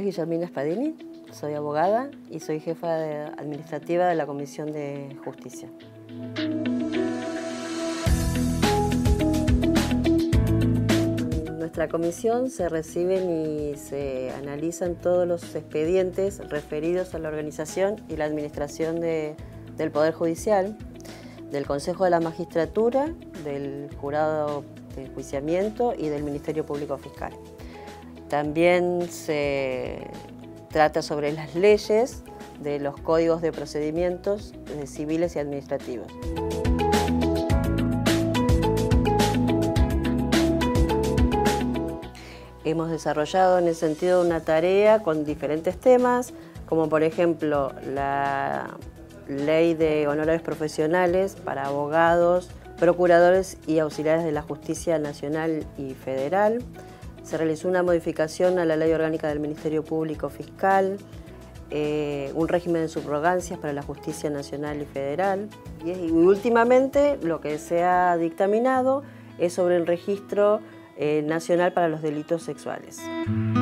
Guillermina Spadini, soy abogada y soy jefa administrativa de la Comisión de Justicia. En nuestra comisión se reciben y se analizan todos los expedientes referidos a la organización y la administración del Poder Judicial, del Consejo de la Magistratura, del Jurado de Enjuiciamiento y del Ministerio Público Fiscal. También se trata sobre las leyes de los códigos de procedimientos civiles y administrativos. Hemos desarrollado en ese sentido una tarea con diferentes temas, como por ejemplo la Ley de Honorarios Profesionales para abogados, procuradores y auxiliares de la Justicia Nacional y Federal. Se realizó una modificación a la Ley Orgánica del Ministerio Público Fiscal, un régimen de subrogancias para la Justicia Nacional y Federal. Y últimamente lo que se ha dictaminado es sobre el registro nacional para los delitos sexuales.